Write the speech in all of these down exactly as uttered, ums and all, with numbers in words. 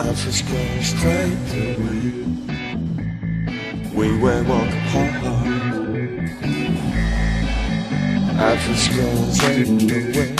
I just go straight through. We will walk apart. I just go straight away.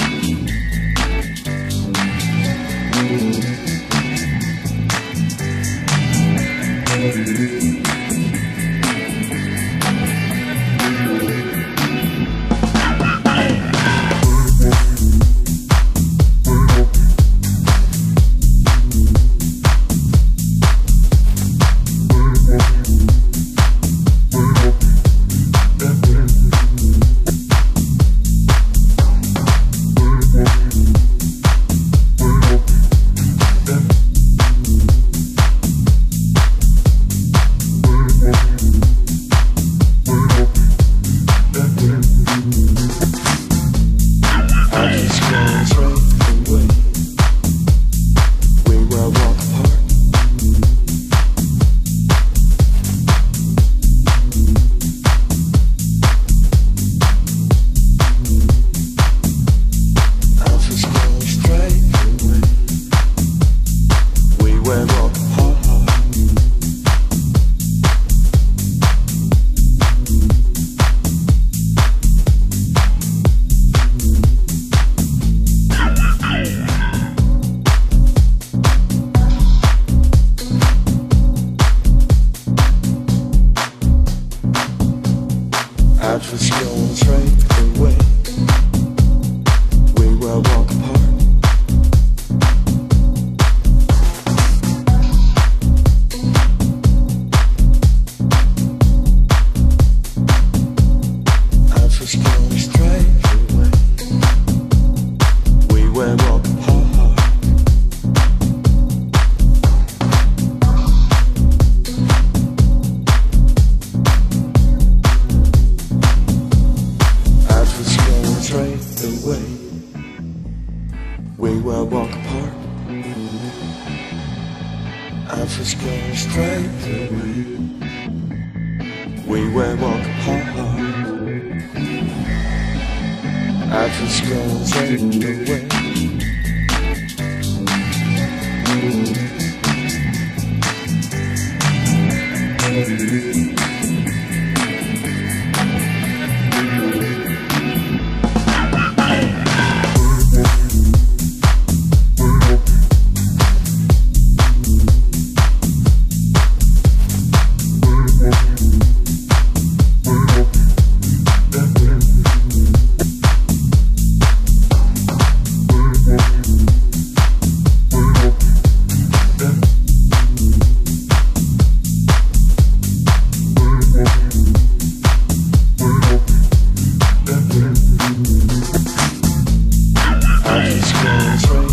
I just go straight away. We will walk apart. I just go straight away. We will walk apart. Straight away, we will walk apart. I just go straight away. We will walk apart. I just go straight away. I just go straight.